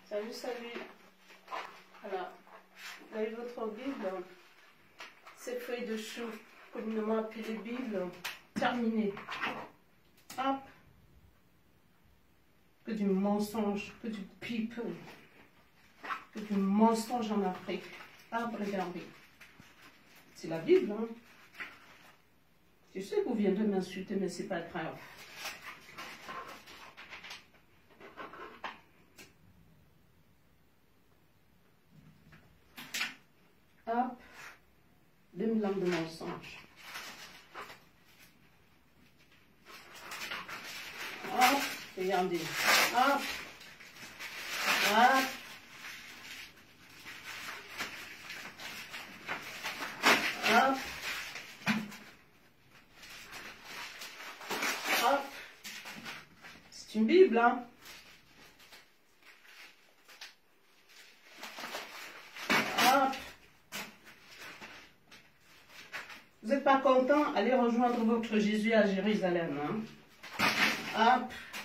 Salut, salut. Voilà. Vous avez votre Bible. Ces feuilles de chou, communément appelées Bible, terminées. Hop. Que du mensonge, que du pipe, que du mensonge en Afrique. Hop, regardez. C'est la Bible, hein. Je sais que vous viendrez m'insulter, mais c'est pas grave. Hop, 2000 langues de mensonges. Hop, regardez. Hop, hop. Hop. Hop. C'est une Bible, hein. Hop. Vous n'êtes pas content? Allez rejoindre votre Jésus à Jérusalem, hein. Hop.